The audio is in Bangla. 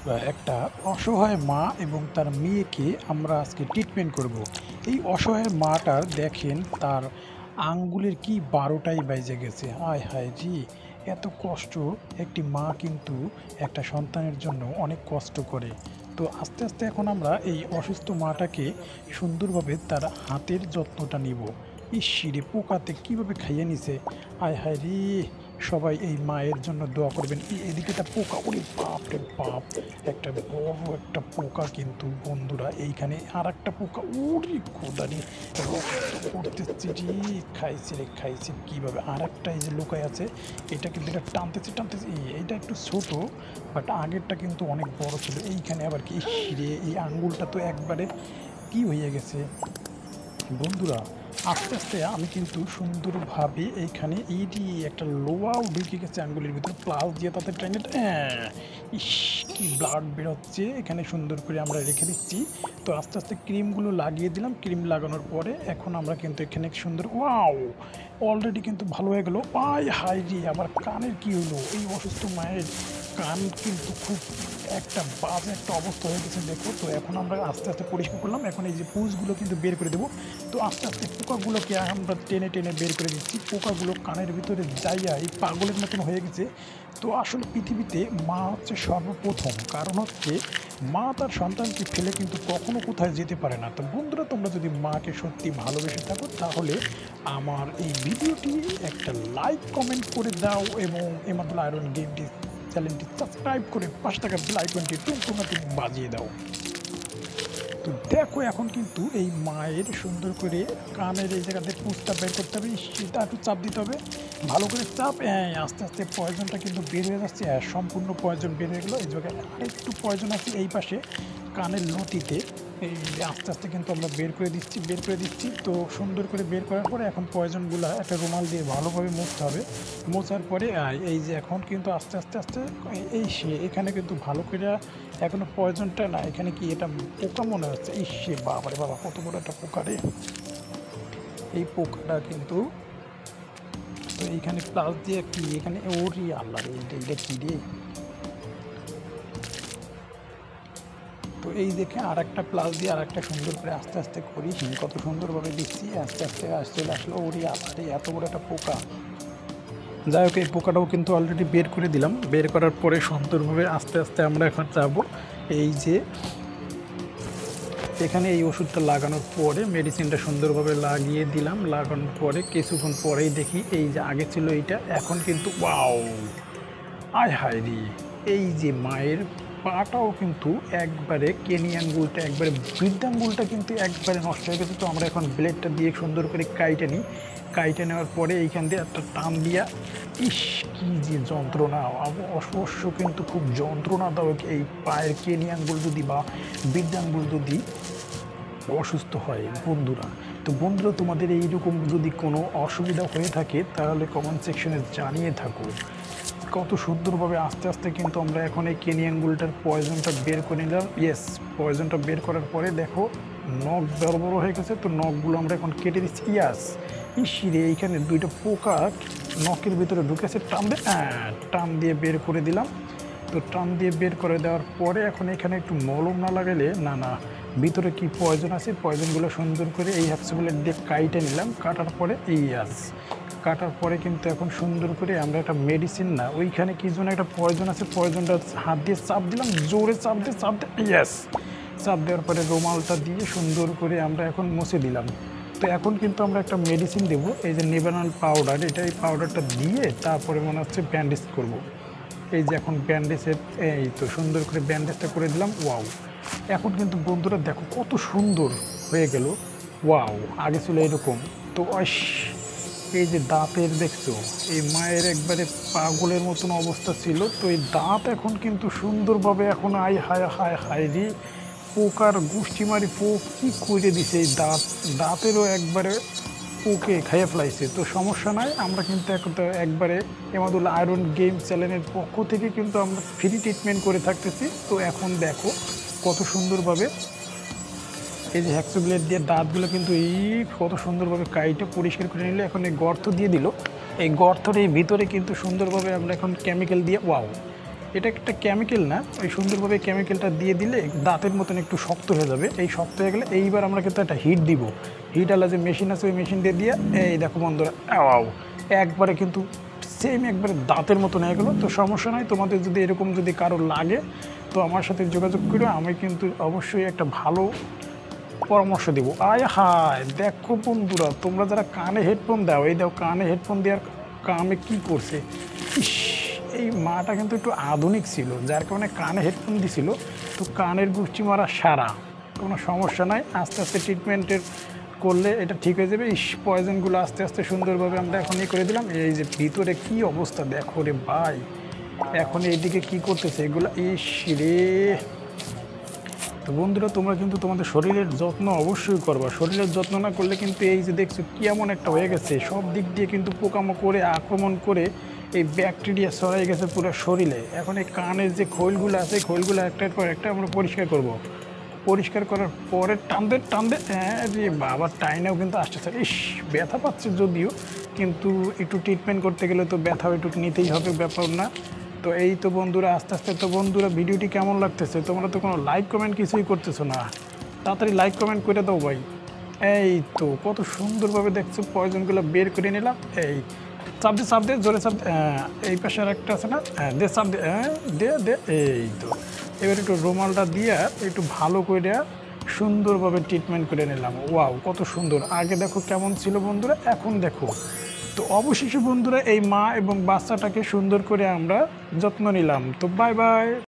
একটা অসহায় মা এবং তার মেয়েকে আমরা আজকে ট্রিটমেন্ট করব। এই অসহায় মাটার দেখেন তার আঙ্গুলের কি ১২টাই বাইজে গেছে। হায় হায় রে! এত কষ্ট একটি মা কিন্তু একটা সন্তানের জন্য অনেক কষ্ট করে। তো আস্তে, আস্তে এখন আমরা এই অসুস্থ মাটাকে সুন্দরভাবে তার হাতের যত্নটা নিব। ইসরে! পোকাতে কিভাবে খাইয়ে নিছে। হায় হায় রে! সবাই এই মায়ের জন্য দোয়া করবেন। এদিকে একটা পোকা, ওরে বাপরে বাপ! একটা বড় একটা পোকা কিন্তু বন্ধুরা এইখানে আরেকটা পোকা, ওরে খোদারে! রক্ত পড়তেছে রে! খাইছে রে খাইছে কিভাবে! আরেকটা এই যে লুকায় আছে, এটা কিন্তু এটা টানতেছে টানতেছে, এইটা একটু ছোট, বাট আগেরটা কিন্তু অনেক বড় ছিল। এইখানে আবার কি, ইসরে! এই আঙ্গুলটা তো একবারে কি হয়ে গেছে বন্ধুরা। আস্তে আস্তে আমি কিন্তু সুন্দরভাবে এইখানে এই যে একটা লোয়াও ঢুকে গেছে আঙ্গুলের ভিতরে, প্লাস দিয়ে তাতে টেনে ইস, কি ব্লাড বেরোচ্ছে এখানে। সুন্দর করে আমরা রেখে দিচ্ছি। তো আস্তে আস্তে ক্রিমগুলো লাগিয়ে দিলাম। ক্রিম লাগানোর পরে এখন আমরা কিন্তু এখানে সুন্দর, ওয়াও, অলরেডি কিন্তু ভালো হয়ে গেল। আয় হাই রে! আমার কানের কি হলো? এই অসুস্থ মায়ের কান কিন্তু খুব একটা বাজে একটা অবস্থা হয়ে গেছে দেখো। তো এখন আমরা আস্তে আস্তে পরিষ্কার করলাম। এখন এই যে পুজগুলো কিন্তু বের করে দেবো। তো আস্তে আস্তে পোকাগুলোকে আমরা টেনে টেনে বের করে দিচ্ছি। পোকাগুলো কানের ভিতরে যাইয়া এই পাগলের মতন হয়ে গেছে। তো আসলে পৃথিবীতে মা হচ্ছে সর্বপ্রথম, কারণ হচ্ছে মা তার সন্তানকে ফেলে কিন্তু কখনো কোথায় যেতে পারে না। তো বন্ধুরা, তোমরা যদি মাকে সত্যি ভালোবেসে থাকো তাহলে আমার এই ভিডিওটি একটা লাইক কমেন্ট করে দাও এবং এমাদুল আয়রন গেমটি চ্যানেলটি সাবস্ক্রাইব করে ৫ টাকার বেল আইকনটি টুনটুনাটি বাজিয়ে দাও। তো দেখো এখন কিন্তু এই মায়ের সুন্দর করে কানের এই জায়গাতে পুঁজটা বের করতে হবে, সেটা একটু চাপ দিতে হবে, ভালো করে চাপ। আস্তে আস্তে পয়জনটা কিন্তু বের হয়ে যাচ্ছে। সম্পূর্ণ পয়জন বের হয়ে গেলো। এই জায়গায় আরেকটু পয়জন আছে এই পাশে কানের লতিতে। এই আস্তে আস্তে কিন্তু আমরা বের করে দিচ্ছি, বের করে দিচ্ছি। তো সুন্দর করে বের করার পরে এখন পয়জনগুলো একটা রুমাল দিয়ে ভালোভাবে মুছতে হবে। মোছার পরে এই যে এখন কিন্তু আস্তে আস্তে আস্তে এই সে এখানে কিন্তু ভালো করে এখনো পয়জনটা না, এখানে কি এটা পোকা মনে হচ্ছে। সে বাবারে বাবা, কত বড় একটা পোকা রে! এই পোকাটা কিন্তু, তো এইখানে প্লাস দিয়ে কি এখানে, ওরে আল্লাহ রে! এটা কি রে! তো এই দেখে আর একটা প্লাস দিয়ে আর একটা সুন্দর করে আস্তে আস্তে করি। কত সুন্দরভাবে দিচ্ছি, আস্তে আস্তে চলে আসলো। ওরে আল্লাহ রে! এত বড় একটা পোকা! যাই হোক, এই পোকাটাও কিন্তু অলরেডি বের করে দিলাম। বের করার পরে সুন্দরভাবে আস্তে আস্তে আমরা এখন যাবো এই যে এখানে এই ওষুধটা লাগানোর পরে মেডিসিনটা সুন্দরভাবে লাগিয়ে দিলাম। লাগানোর পরে কিছুক্ষণ পরেই দেখি এই যে আগে ছিল এইটা, এখন কিন্তু ওয়াও! আয় হায় রে! এই যে মায়ের পাটাও কিন্তু একবারে কেনি আঙ্গুলটা, একবারে বৃদ্ধাঙ্গুলটা কিন্তু একবারে নষ্ট হয়ে গেছে। তো আমরা এখন ব্লেডটা দিয়ে সুন্দর করে কাইটে নিই। কাইটে নেওয়ার পরে এইখান দিয়ে একটা টান দিয়া, ইস, কি যে যন্ত্রণা! অবশ্য কিন্তু খুব যন্ত্রণাদায়ক এই পায়ের কেনি আঙ্গুল যদি বা বৃদ্ধাঙ্গুল যদি অসুস্থ হয় বন্ধুরা। তো বন্ধুরা, তোমাদের এইরকম যদি কোনো অসুবিধা হয়ে থাকে তাহলে কমেন্ট সেকশনে জানিয়ে থাকো। কত সুন্দরভাবে আস্তে আস্তে কিন্তু আমরা এখন এই কেনি আঙ্গুলটার পয়জনটা বের করে নিলাম। ইয়েস, পয়জনটা বের করার পরে দেখো নখ বড় বড় হয়ে গেছে। তো নখগুলো আমরা এখন কেটে দিচ্ছি। ইয়াস, ইসিরে! এইখানে দুইটা পোকা নখের ভিতরে ঢুকেছে। টান দিয়ে বের করে দিলাম। তো টান দিয়ে বের করে দেওয়ার পরে এখন এখানে একটু মলম না লাগাইলে না না, ভিতরে কি পয়জন আছে, পয়জনগুলো সুন্দর করে এই হ্যাক্সিবলেট দিয়ে কাইটে নিলাম। কাটার পরে ইয়াস, কাটার পরে কিন্তু এখন সুন্দর করে আমরা একটা মেডিসিন না, ওইখানে কি যেন একটা পয়জন আছে, পয়জনটা হাত দিয়ে চাপ দিলাম, জোরে চাপ দিয়ে ইয়াস, চাপ দেওয়ার পরে রুমালটা দিয়ে সুন্দর করে আমরা এখন মুছে দিলাম। তো এখন কিন্তু আমরা একটা মেডিসিন দেবো, এই যে নিবারণ পাউডার, এটা এই পাউডারটা দিয়ে তারপরে মনে হচ্ছে ব্যান্ডেজ করব। এই যে এখন ব্যান্ডেজের, এই তো সুন্দর করে ব্যান্ডেজটা করে দিলাম। ওয়াও! এখন কিন্তু বন্ধুরা দেখো কত সুন্দর হয়ে গেল। ওয়াও! আগে ছিল এরকম। তো এই যে দাঁতের দেখছো, এই মায়ের একবারে পাগলের মতন অবস্থা ছিল। তো এই দাঁত এখন কিন্তু সুন্দরভাবে এখন আই হায় হায় হায় রে! পোকার গোষ্ঠী মারি পোক কি করে দিছে এই দাঁতেরও একবারে পোকে খাইয়ে ফেলাইছে। তো সমস্যা নাই, আমরা কিন্তু একবারে এমাদুল আয়রন গেম চ্যানেলের পক্ষ থেকে কিন্তু আমরা ফ্রি ট্রিটমেন্ট করে থাকতেছি। তো এখন দেখো কত সুন্দরভাবে এই যে হ্যাক্সোব্লেড দিয়ে দাঁতগুলো কিন্তু এই কত সুন্দরভাবে কাইটে পরিষ্কার করে নিলে। এখন এই গর্ত দিয়ে দিল, এই গর্তের এই ভিতরে কিন্তু সুন্দরভাবে আমরা এখন কেমিক্যাল দিয়ে, ওয়াও! এটা একটা কেমিক্যাল না, এই সুন্দরভাবে কেমিক্যালটা দিয়ে দিলে দাঁতের মতন একটু শক্ত হয়ে যাবে। এই শক্ত হয়ে গেলে এইবার আমরা কিন্তু একটা হিট দিব। হিট আলা যে মেশিন আছে ওই মেশিন দিয়ে এই দেখো বন্ধুরা, আও একবারে কিন্তু সেম একবারে দাঁতের মতন হয়ে গেলো। তো সমস্যা নাই, তোমাদের যদি এরকম যদি কারো লাগে তো আমার সাথে যোগাযোগ করে, আমি কিন্তু অবশ্যই একটা ভালো পরামর্শ দেবো। আয় হায় দেখো বন্ধুরা, তোমরা যারা কানে হেডফোন দাও, এই দাও কানে হেডফোন দেওয়ার কামে কি করছে। ইস, এই মাটা কিন্তু একটু আধুনিক ছিল, যার কারণে কানে হেডফোন দিছিল, তো কানের গুষ্টি মারা সারা, কোনো সমস্যা নাই। আস্তে আস্তে ট্রিটমেন্টের করলে এটা ঠিক হয়ে যাবে। ইস, পয়জনগুলো আস্তে আস্তে সুন্দরভাবে আমরা এখন করে দিলাম। এই যে ভিতরে কি অবস্থা দেখো রে ভাই, এখন এইদিকে কি করতেছে এগুলো, ইস রে। তো বন্ধুরা, তোমরা কিন্তু তোমাদের শরীরের যত্ন অবশ্যই করবা। শরীরের যত্ন না করলে কিন্তু এই যে দেখছো কেমন একটা হয়ে গেছে, সব দিক দিয়ে কিন্তু পোকামাকড়ে আক্রমণ করে এই ব্যাকটেরিয়া ছড়াই গেছে পুরো শরীরে। এখন এই কানের যে খোলগুলো আছে, খোলগুলো একটার পর একটা আমরা পরিষ্কার করব। পরিষ্কার করার পরে টানতে টানতে যে বাবার টাইনেও কিন্তু আসতেছে। ইস, ব্যথা পাচ্ছে যদিও, কিন্তু একটু ট্রিটমেন্ট করতে গেলে তো ব্যথা একটু নিতেই হবে, ব্যাপার না। তো এই তো বন্ধুরা আস্তে আস্তে। তো বন্ধুরা, ভিডিওটি কেমন লাগতেছে? তোমরা তো কোনো লাইক কমেন্ট কিছুই করতেছো না, তাড়াতাড়ি লাইক কমেন্ট করে দাও ভাই। এই তো কত সুন্দরভাবে দেখছো পয়জনগুলো বের করে নিলাম। এই চাপ দে জোরে চাপ দে। এই পাশে আর একটা আছে না, দে চাপ দে, দে দে। এই তো এবার একটু রুমালটা দিয়ে একটু ভালো করে সুন্দরভাবে ট্রিটমেন্ট করে নিলাম। ওয়াও কত সুন্দর, আগে দেখো কেমন ছিল বন্ধুরা, এখন দেখো। তো অবশেষে বন্ধুরা এই মা এবং বাচ্চাটাকে সুন্দর করে আমরা যত্ন নিলাম। তো বাই বাই।